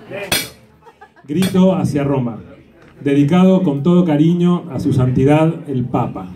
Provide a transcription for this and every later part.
Grito hacia Roma, dedicado con todo cariño a su santidad el Papa.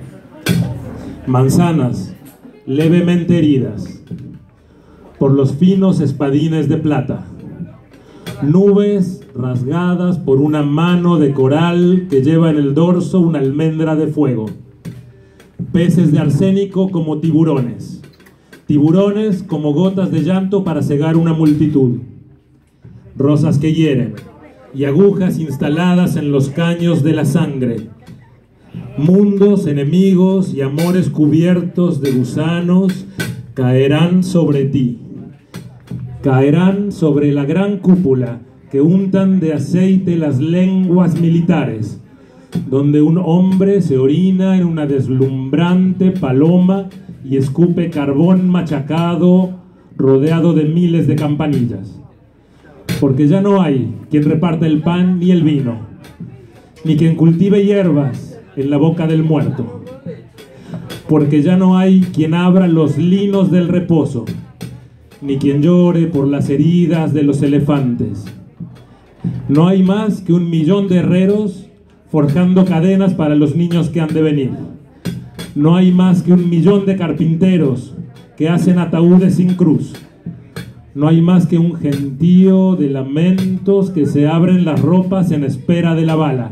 Manzanas levemente heridas por los finos espadines de plata. Nubes rasgadas por una mano de coral que lleva en el dorso una almendra de fuego. Peces de arsénico como tiburones. Tiburones como gotas de llanto para cegar una multitud. Rosas que hieren y agujas instaladas en los caños de la sangre. Mundos enemigos y amores cubiertos de gusanos caerán sobre ti. Caerán sobre la gran cúpula que untan de aceite las lenguas militares, donde un hombre se orina en una deslumbrante paloma y escupe carbón machacado rodeado de miles de campanillas. Porque ya no hay quien reparta el pan ni el vino, ni quien cultive hierbas en la boca del muerto. Porque ya no hay quien abra los linos del reposo, ni quien llore por las heridas de los elefantes. No hay más que 1 millón de herreros forjando cadenas para los niños que han de venir. No hay más que 1 millón de carpinteros que hacen ataúdes sin cruz. No hay más que un gentío de lamentos que se abren las ropas en espera de la bala.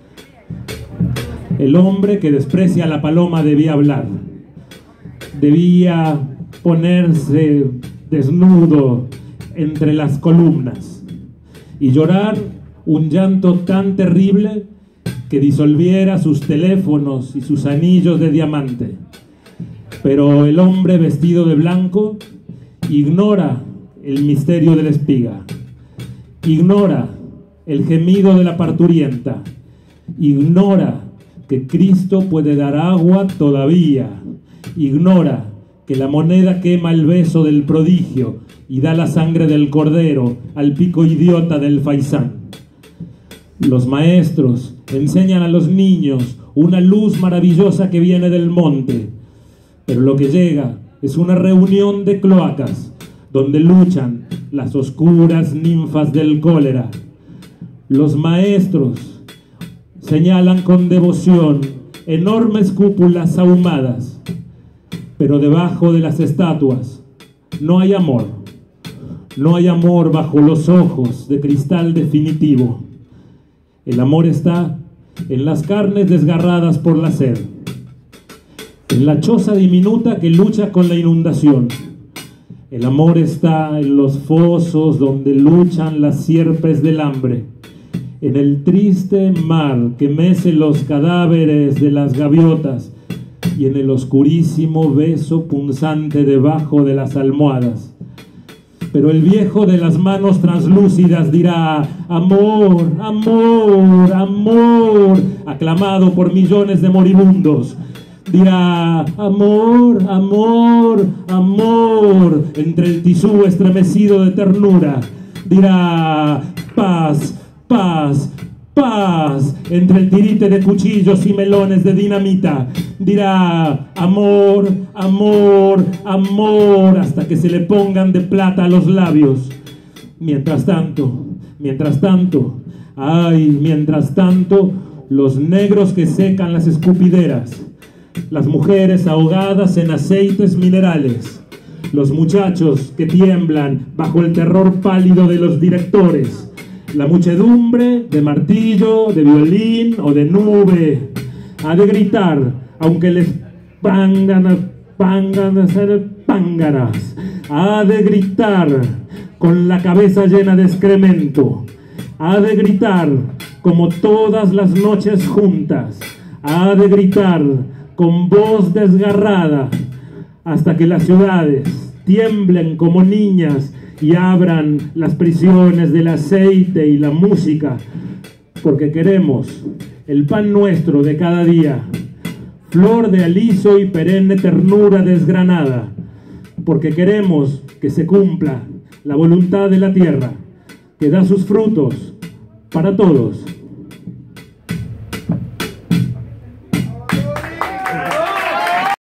El hombre que desprecia a la paloma debía hablar. Debía ponerse desnudo entre las columnas y llorar un llanto tan terrible que disolviera sus teléfonos y sus anillos de diamante. Pero el hombre vestido de blanco ignora el misterio de la espiga, ignora el gemido de la parturienta, ignora que Cristo puede dar agua todavía, ignora que la moneda quema el beso del prodigio y da la sangre del cordero al pico idiota del faisán. Los maestros enseñan a los niños una luz maravillosa que viene del monte, pero lo que llega es una reunión de cloacas donde luchan las oscuras ninfas del cólera. Los maestros señalan con devoción enormes cúpulas ahumadas, pero debajo de las estatuas no hay amor. No hay amor bajo los ojos de cristal definitivo. El amor está en las carnes desgarradas por la sed, en la choza diminuta que lucha con la inundación. El amor está en los fosos donde luchan las sierpes del hambre, en el triste mar que mece los cadáveres de las gaviotas y en el oscurísimo beso punzante debajo de las almohadas. Pero el viejo de las manos translúcidas dirá: amor, amor, amor, aclamado por millones de moribundos. Dirá: amor, amor, amor, entre el tisú estremecido de ternura. Dirá: paz, paz, paz, entre el tirite de cuchillos y melones de dinamita. Dirá: amor, amor, amor, hasta que se le pongan de plata a los labios. Mientras tanto, ay, mientras tanto, los negros que secan las escupideras, las mujeres ahogadas en aceites minerales, los muchachos que tiemblan bajo el terror pálido de los directores, la muchedumbre de martillo, de violín o de nube, ha de gritar, aunque les pánganas, ha de gritar con la cabeza llena de excremento, ha de gritar como todas las noches juntas, ha de gritar con voz desgarrada hasta que las ciudades tiemblen como niñas y abran las prisiones del aceite y la música, porque queremos el pan nuestro de cada día, flor de aliso y perenne ternura desgranada, porque queremos que se cumpla la voluntad de la tierra, que da sus frutos para todos.